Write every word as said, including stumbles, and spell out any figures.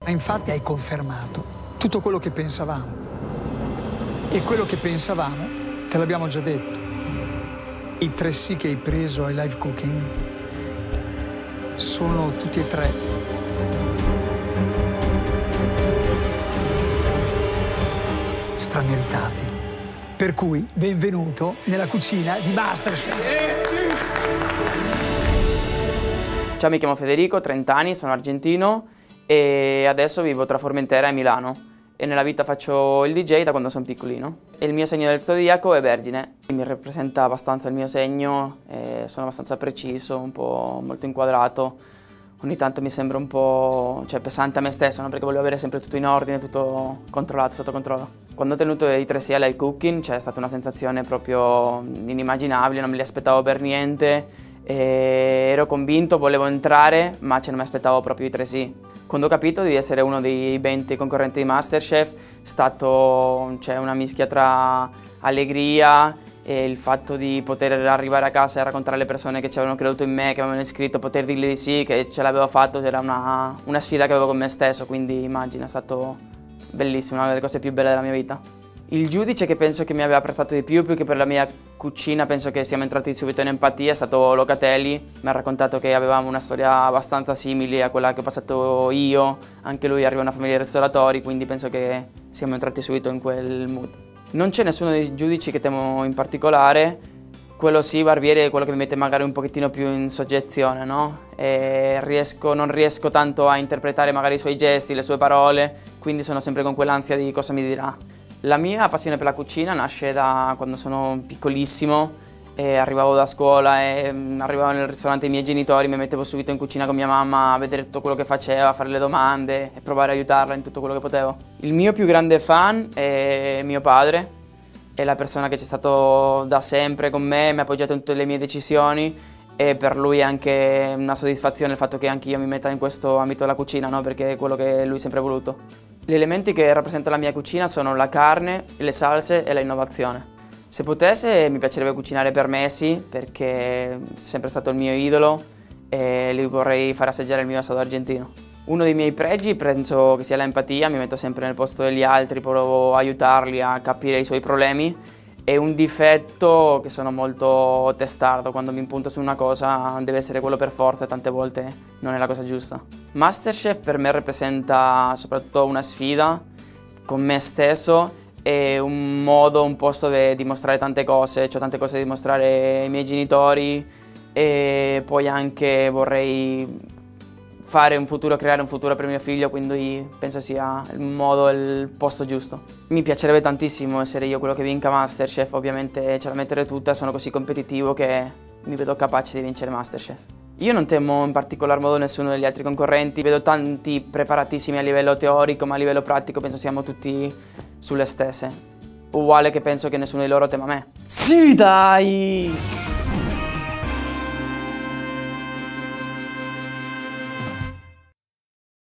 Ma infatti hai confermato tutto quello che pensavamo. E quello che pensavamo te l'abbiamo già detto. I tre sì che hai preso ai live cooking sono tutti e tre strameritati. Per cui benvenuto nella cucina di MasterChef. Ciao, mi chiamo Federico, trenta anni, sono argentino e adesso vivo tra Formentera e Milano e nella vita faccio il D J da quando sono piccolino. E il mio segno del zodiaco è Vergine, mi rappresenta abbastanza il mio segno, e sono abbastanza preciso, un po' molto inquadrato. Ogni tanto mi sembra un po', cioè, pesante a me stesso, no? Perché voglio avere sempre tutto in ordine, tutto controllato, sotto controllo. Quando ho tenuto i tre sì live cooking c'è stata una sensazione proprio inimmaginabile, non me li aspettavo per niente. E ero convinto, volevo entrare, ma ce non mi aspettavo proprio i tre sì. Quando ho capito di essere uno dei venti concorrenti di MasterChef, è stato, cioè, una mischia tra allegria e il fatto di poter arrivare a casa e raccontare alle persone che ci avevano creduto in me, che avevano iscritto, poter dirgli di sì, che ce l'avevo fatto, era una, una sfida che avevo con me stesso, quindi immagina, è stato bellissimo, una delle cose più belle della mia vita. Il giudice che penso che mi aveva apprezzato di più, più che per la mia cucina, penso che siamo entrati subito in empatia, è stato Locatelli. Mi ha raccontato che avevamo una storia abbastanza simile a quella che ho passato io, anche lui arriva da una famiglia di ristoratori, quindi penso che siamo entrati subito in quel mood. Non c'è nessuno dei giudici che temo in particolare, quello sì, Barbieri, è quello che mi mette magari un pochettino più in soggezione, no? E riesco, non riesco tanto a interpretare magari i suoi gesti, le sue parole, quindi sono sempre con quell'ansia di cosa mi dirà. La mia passione per la cucina nasce da quando sono piccolissimo e arrivavo da scuola e arrivavo nel ristorante dei miei genitori, mi mettevo subito in cucina con mia mamma a vedere tutto quello che faceva, a fare le domande e provare a aiutarla in tutto quello che potevo. Il mio più grande fan è mio padre, è la persona che c'è stato da sempre con me, mi ha appoggiato in tutte le mie decisioni e per lui è anche una soddisfazione il fatto che anch'io mi metta in questo ambito della cucina, no? Perché è quello che lui ha sempre voluto. Gli elementi che rappresentano la mia cucina sono la carne, le salse e l'innovazione. Se potesse mi piacerebbe cucinare per Messi perché è sempre stato il mio idolo e gli vorrei far assaggiare il mio assato argentino. Uno dei miei pregi penso che sia l'empatia, mi metto sempre nel posto degli altri, provo a aiutarli a capire i suoi problemi. E un difetto che sono molto testardo, quando mi impunto su una cosa deve essere quello per forza e tante volte non è la cosa giusta. MasterChef per me rappresenta soprattutto una sfida con me stesso e un modo, un posto dove dimostrare tante cose, ho tante cose da dimostrare ai miei genitori e poi anche vorrei fare un futuro, creare un futuro per mio figlio, quindi penso sia il modo e il posto giusto. Mi piacerebbe tantissimo essere io quello che vinca MasterChef, ovviamente ce la mettere tutta, sono così competitivo che mi vedo capace di vincere MasterChef. Io non temo in particolar modo nessuno degli altri concorrenti, vedo tanti preparatissimi a livello teorico, ma a livello pratico penso siamo tutti sulle stesse. Uguale che penso che nessuno di loro tema me. Sì, dai!